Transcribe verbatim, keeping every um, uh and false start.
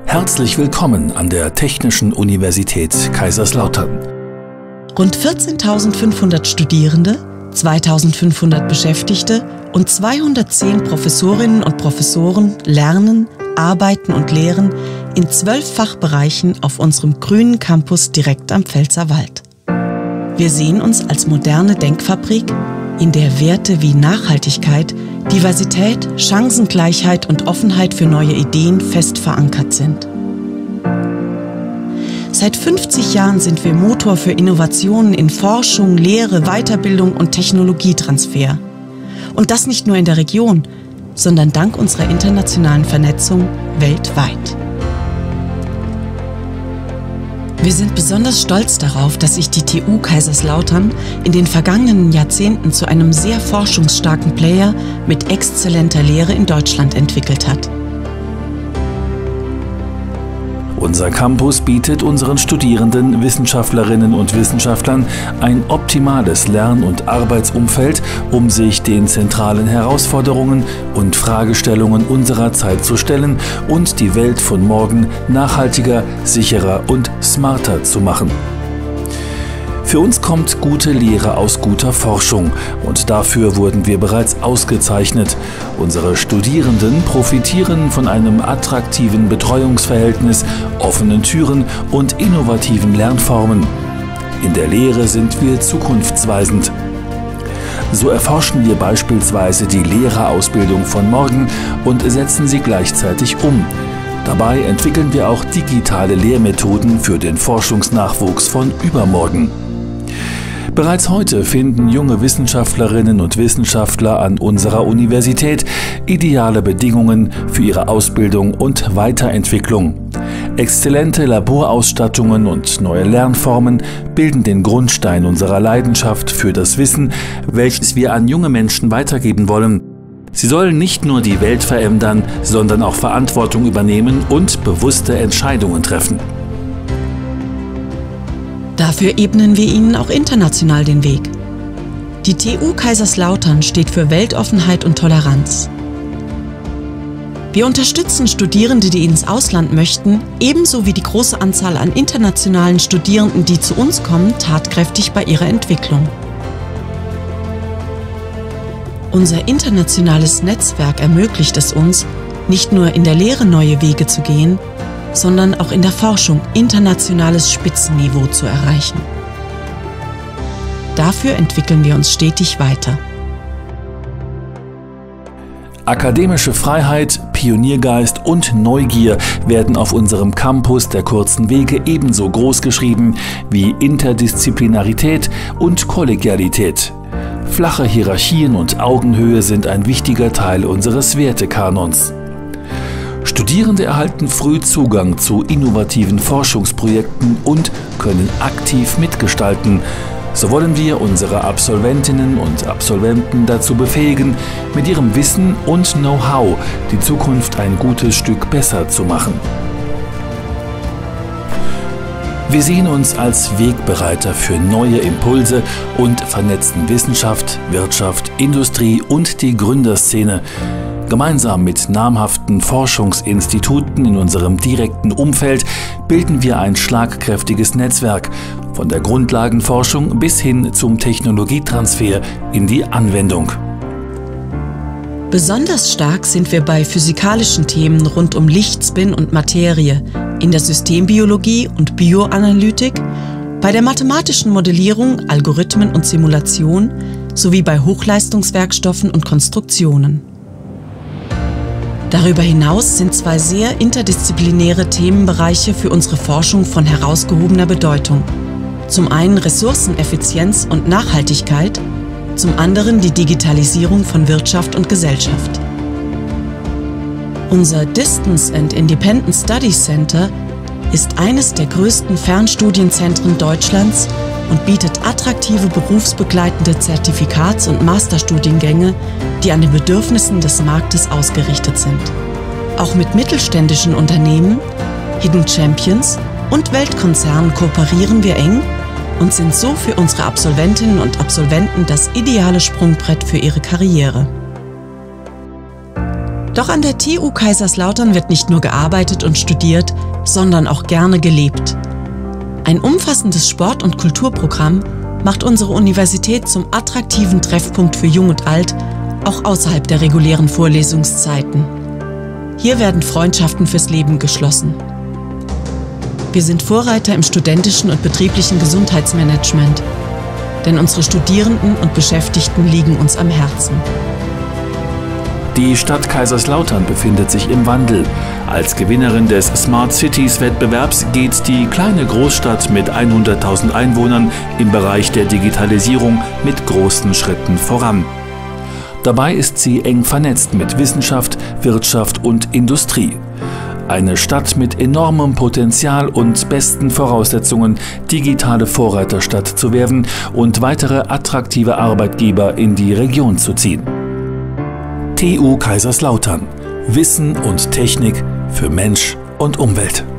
Herzlich willkommen an der Technischen Universität Kaiserslautern. Rund vierzehntausendfünfhundert Studierende, zweitausendfünfhundert Beschäftigte und zweihundertzehn Professorinnen und Professoren lernen, arbeiten und lehren in zwölf Fachbereichen auf unserem grünen Campus direkt am Pfälzerwald. Wir sehen uns als moderne Denkfabrik, in der Werte wie Nachhaltigkeit, Diversität, Chancengleichheit und Offenheit für neue Ideen fest verankert sind. Seit fünfzig Jahren sind wir Motor für Innovationen in Forschung, Lehre, Weiterbildung und Technologietransfer. Und das nicht nur in der Region, sondern dank unserer internationalen Vernetzung weltweit. Wir sind besonders stolz darauf, dass sich die T U Kaiserslautern in den vergangenen Jahrzehnten zu einem sehr forschungsstarken Player mit exzellenter Lehre in Deutschland entwickelt hat. Unser Campus bietet unseren Studierenden, Wissenschaftlerinnen und Wissenschaftlern ein optimales Lern- und Arbeitsumfeld, um sich den zentralen Herausforderungen und Fragestellungen unserer Zeit zu stellen und die Welt von morgen nachhaltiger, sicherer und smarter zu machen. Für uns kommt gute Lehre aus guter Forschung und dafür wurden wir bereits ausgezeichnet. Unsere Studierenden profitieren von einem attraktiven Betreuungsverhältnis, offenen Türen und innovativen Lernformen. In der Lehre sind wir zukunftsweisend. So erforschen wir beispielsweise die Lehrerausbildung von morgen und setzen sie gleichzeitig um. Dabei entwickeln wir auch digitale Lehrmethoden für den Forschungsnachwuchs von übermorgen. Bereits heute finden junge Wissenschaftlerinnen und Wissenschaftler an unserer Universität ideale Bedingungen für ihre Ausbildung und Weiterentwicklung. Exzellente Laborausstattungen und neue Lernformen bilden den Grundstein unserer Leidenschaft für das Wissen, welches wir an junge Menschen weitergeben wollen. Sie sollen nicht nur die Welt verändern, sondern auch Verantwortung übernehmen und bewusste Entscheidungen treffen. Dafür ebnen wir ihnen auch international den Weg. Die T U Kaiserslautern steht für Weltoffenheit und Toleranz. Wir unterstützen Studierende, die ins Ausland möchten, ebenso wie die große Anzahl an internationalen Studierenden, die zu uns kommen, tatkräftig bei ihrer Entwicklung. Unser internationales Netzwerk ermöglicht es uns, nicht nur in der Lehre neue Wege zu gehen, sondern auch in der Forschung internationales Spitzenniveau zu erreichen. Dafür entwickeln wir uns stetig weiter. Akademische Freiheit, Pioniergeist und Neugier werden auf unserem Campus der kurzen Wege ebenso groß geschrieben wie Interdisziplinarität und Kollegialität. Flache Hierarchien und Augenhöhe sind ein wichtiger Teil unseres Wertekanons. Studierende erhalten früh Zugang zu innovativen Forschungsprojekten und können aktiv mitgestalten. So wollen wir unsere Absolventinnen und Absolventen dazu befähigen, mit ihrem Wissen und Know-how die Zukunft ein gutes Stück besser zu machen. Wir sehen uns als Wegbereiter für neue Impulse und vernetzen Wissenschaft, Wirtschaft, Industrie und die Gründerszene. Gemeinsam mit namhaften Forschungsinstituten in unserem direkten Umfeld bilden wir ein schlagkräftiges Netzwerk, von der Grundlagenforschung bis hin zum Technologietransfer in die Anwendung. Besonders stark sind wir bei physikalischen Themen rund um Licht, Spin und Materie, in der Systembiologie und Bioanalytik, bei der mathematischen Modellierung, Algorithmen und Simulation sowie bei Hochleistungswerkstoffen und Konstruktionen. Darüber hinaus sind zwei sehr interdisziplinäre Themenbereiche für unsere Forschung von herausgehobener Bedeutung. Zum einen Ressourceneffizienz und Nachhaltigkeit, zum anderen die Digitalisierung von Wirtschaft und Gesellschaft. Unser Distance and Independent Studies Center ist eines der größten Fernstudienzentren Deutschlands und bietet attraktive berufsbegleitende Zertifikats- und Masterstudiengänge, die an den Bedürfnissen des Marktes ausgerichtet sind. Auch mit mittelständischen Unternehmen, Hidden Champions und Weltkonzernen kooperieren wir eng und sind so für unsere Absolventinnen und Absolventen das ideale Sprungbrett für ihre Karriere. Doch an der T U Kaiserslautern wird nicht nur gearbeitet und studiert, sondern auch gerne gelebt. Ein umfassendes Sport- und Kulturprogramm macht unsere Universität zum attraktiven Treffpunkt für Jung und Alt, auch außerhalb der regulären Vorlesungszeiten. Hier werden Freundschaften fürs Leben geschlossen. Wir sind Vorreiter im studentischen und betrieblichen Gesundheitsmanagement, denn unsere Studierenden und Beschäftigten liegen uns am Herzen. Die Stadt Kaiserslautern befindet sich im Wandel. Als Gewinnerin des Smart Cities Wettbewerbs geht die kleine Großstadt mit hunderttausend Einwohnern im Bereich der Digitalisierung mit großen Schritten voran. Dabei ist sie eng vernetzt mit Wissenschaft, Wirtschaft und Industrie. Eine Stadt mit enormem Potenzial und besten Voraussetzungen, digitale Vorreiterstadt zu werden und weitere attraktive Arbeitgeber in die Region zu ziehen. T U Kaiserslautern. Wissen und Technik für Mensch und Umwelt.